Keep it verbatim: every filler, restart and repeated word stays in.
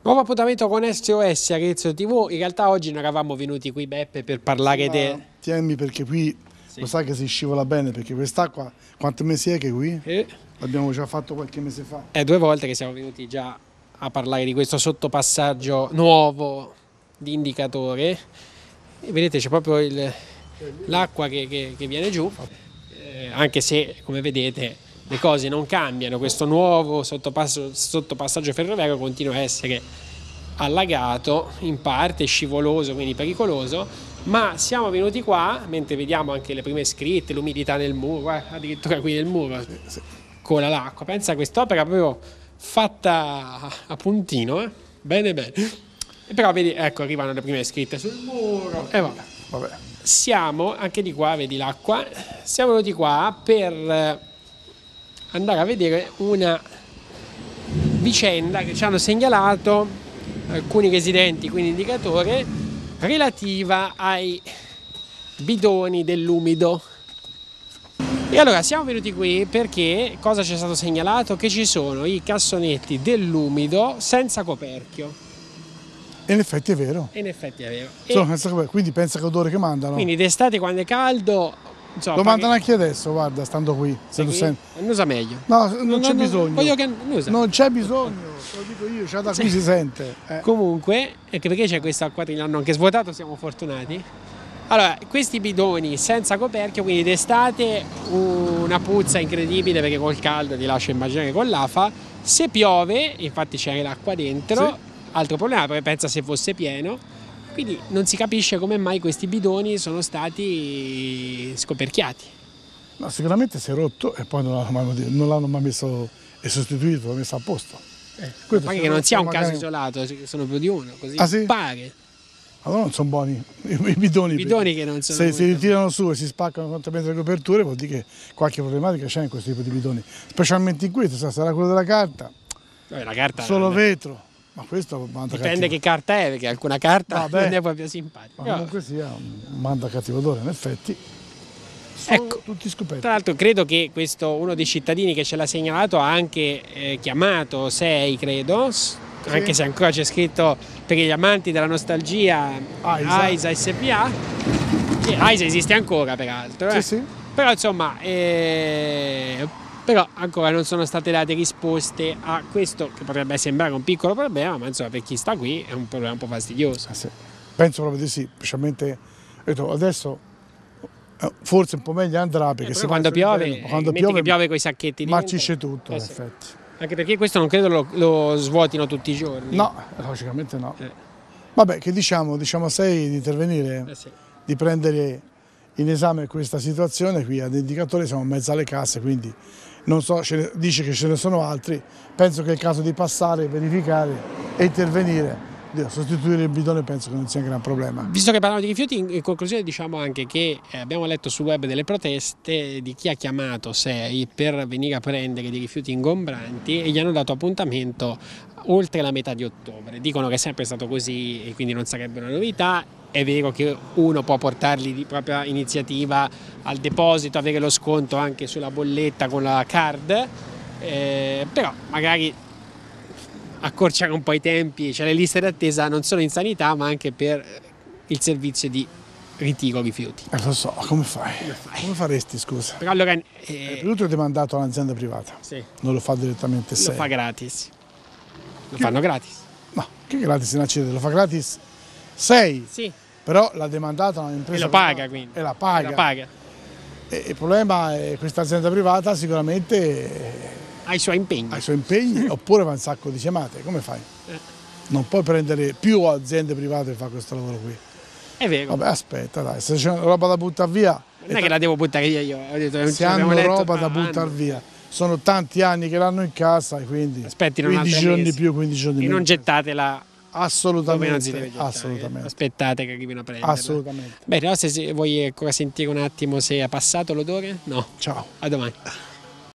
Nuovo appuntamento con S O S Arezzo tivù. In realtà oggi non eravamo venuti qui, Beppe, per parlare sì, di... Tienimi, perché qui sì. Lo sai che si scivola bene, perché quest'acqua quanti mesi è che qui? Eh. L'abbiamo già fatto qualche mese fa. È due volte che siamo venuti già a parlare di questo sottopassaggio nuovo di indicatore. E vedete c'è proprio l'acqua che, che, che viene giù, eh, anche se come vedete le cose non cambiano. Questo nuovo sottopasso, sottopassaggio ferroviario continua a essere allagato, in parte scivoloso, quindi pericoloso, ma siamo venuti qua mentre vediamo anche le prime scritte, l'umidità nel muro, eh, addirittura qui nel muro sì, sì. Cola l'acqua. Pensa a quest'opera proprio fatta a puntino, eh? Bene bene. E però vedi, ecco, arrivano le prime scritte sul muro e vabbè. vabbè. Siamo anche di qua, vedi l'acqua, siamo venuti qua per andare a vedere una vicenda che ci hanno segnalato alcuni residenti, quindi indicatore, relativa ai bidoni dell'umido. E allora siamo venuti qui perché cosa ci è stato segnalato? Che ci sono i cassonetti dell'umido senza coperchio. E in effetti è vero. E in effetti è vero. Sono senza coperchio, quindi pensa che odore che mandano. Quindi d'estate quando è caldo... Insomma, lo mandano anche adesso, guarda, stando qui. Se tu senti. Non usa meglio. No, non c'è bisogno. Voglio che usa. Non c'è bisogno, lo dico io, già da qui si sente. Eh. Comunque, anche perché c'è questa acqua, l'hanno anche svuotato, siamo fortunati. Allora, questi bidoni senza coperchio, quindi d'estate una puzza incredibile perché col caldo ti lascia immaginare con l'afa. Se piove, infatti c'è l'acqua dentro, sì. Altro problema perché pensa se fosse pieno. Quindi non si capisce come mai questi bidoni sono stati scoperchiati. No, sicuramente si è rotto e poi non l'hanno mai, non l'hanno mai messo e sostituito, messo a posto. Eh, pare che non sia un magari... caso isolato, sono più di uno, così ah, sì? pare. Allora non sono buoni i bidoni. I bidoni che non sono se si ritirano su e si spaccano contro le coperture vuol dire che qualche problematica c'è in questo tipo di bidoni. Specialmente in questo, sarà quello della carta, Vabbè, la carta solo vetro. Ma questo manda dipende cattivo. che carta è, perché alcuna carta Vabbè, non è proprio simpatica. Ma comunque sia, manda cattivo odore, in effetti. Sono ecco, tutti scoperti. Tra l'altro credo che questo, uno dei cittadini che ce l'ha segnalato ha anche eh, chiamato sei, credo, sì. Anche se ancora c'è scritto per gli amanti della nostalgia AISA S P A. Che AISA esiste ancora peraltro. Eh. Sì, sì. Però insomma... Eh, però ancora non sono state date risposte a questo che potrebbe sembrare un piccolo problema, ma insomma per chi sta qui è un problema un po' fastidioso. Ah, sì. Penso proprio di sì, specialmente adesso forse un po' meglio andrà perché eh, se quando piove, quando piove, che piove con i sacchetti di marcisce tutto, eh, in sì. effetti. Anche perché questo non credo lo, lo svuotino tutti i giorni. No, logicamente no. Eh. Vabbè, che diciamo, diciamo a sei di intervenire, eh sì. di prendere in esame questa situazione qui ad indicatore, siamo in mezzo alle casse, quindi non so, ne, dice che ce ne sono altri, penso che è il caso di passare, verificare e intervenire. Sostituire il bidone penso che non sia un gran problema. Visto che parliamo di rifiuti, in conclusione diciamo anche che eh, abbiamo letto sul web delle proteste di chi ha chiamato sei per venire a prendere dei rifiuti ingombranti e gli hanno dato appuntamento oltre la metà di ottobre. Dicono che è sempre stato così e quindi non sarebbe una novità. È vero che uno può portarli di propria iniziativa al deposito, avere lo sconto anche sulla bolletta con la card, eh, però magari accorciare un po' i tempi, cioè le liste d'attesa non solo in sanità ma anche per il servizio di ritiro rifiuti. Eh, lo so, come fai? Come, fai? Come faresti, scusa? Però allora, eh, eh, tutto è demandato all'azienda privata, sì. Non lo fa direttamente Lo sei. fa gratis, lo che... fanno gratis. No, che gratis in accede, lo fa gratis sei, sì. Però l'ha demandata un'impresa e lo paga quindi. E la paga. E la paga. E il problema è che questa azienda privata sicuramente ha i suoi impegni, ha i suoi impegni oppure va un sacco di chiamate, come fai? Eh. Non puoi prendere più aziende private per fare questo lavoro qui. È vero. Vabbè, aspetta, dai, se c'è roba da buttare via. Non è che la devo buttare via io, ho detto, se hanno letto, roba ah, da buttare hanno. via. Sono tanti anni che l'hanno in casa e quindi aspetti quindici giorni di più, quindici giorni di meno. E non gettatela. Assolutamente, non si deve gettare, assolutamente. Aspettate che arrivino a prenderla. Assolutamente. Bene, no, se vuoi ancora sentire un attimo se è passato l'odore? No. Ciao. A domani.